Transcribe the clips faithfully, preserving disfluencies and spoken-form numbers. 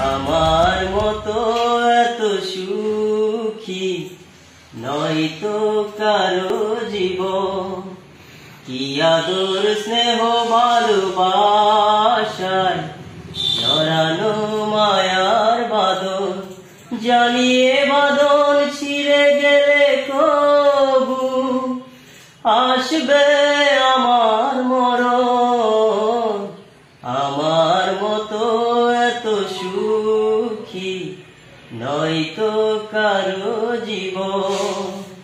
আমার মতো এত সুখী নয়তো কারো জীবন। কি আদর স্নেহ ভালোবাসায় জড়ানো মায়ার বাঁধন। জানিয়ে বাঁধন ছিঁড়ে গেলে কবু আসবে আমার মরণ। আমার মতো এত সুখী নয়তো কারো জীবন।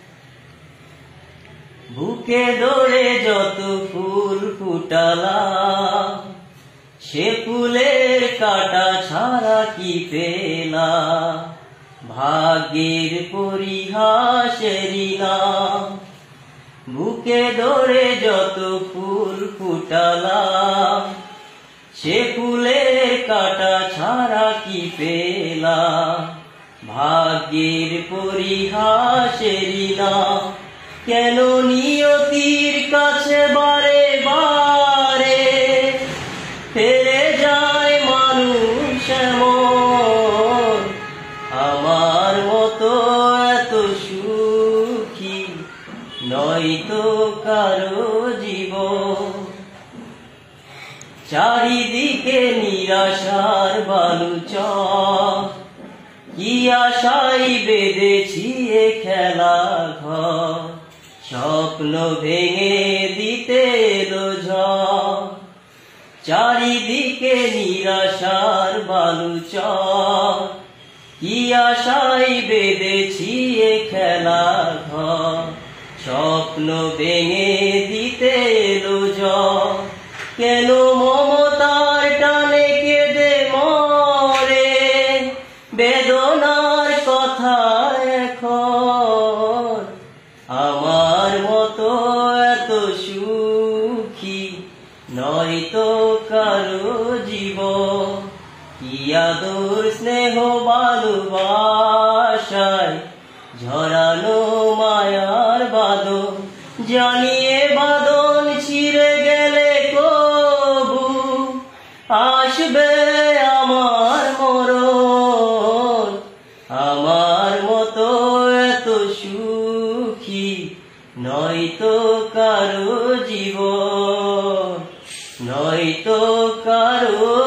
বুকে দৌড়ে যত ফুল ফুটালাম সে ফুলের কাটা ছাড়া কি পেলাম। ভাগ্যের পরিহাসেরই নাম। বুকে দৌড়ে যত ফুল ফুটালাম সে ফুলের কাটা ছাড়া কি পেলাম। ভাগ্যের পরিহাসেরই নাম। কেন নিয়তির কাছে বারে বারে ফেরে যায় মানুষ এমন। আমার মতো এত সুখী নয়তো কারো জীবন। চারিদিকে নিরাশার বালুচর কি আশাই বেঁধেছি এ খেলা ঘর। স্বপ্ন ভেঙে দিতে এলো ঝড়। চারিদিকে নিরাশার বালুচর কি আশাই বেঁধেছি এ খেলা ঘর। স্বপ্ন ভেঙে দিতে এলো ঝড়। কেন মমতার টানে কেঁদে মরে বেদনার কথা এখন। আমার মতো এত সুখী নয়তো কারো জীবন। কি আদর স্নেহ ভালোবাসায় ঝরানো মায়ার বাঁধন। জানিয়ে বাঁধন ছিঁড়ে গেলে কবু আসবে আমার মরণ। আমার মতো এত সুখী নয়তো কারো জীবন নয়তো কারো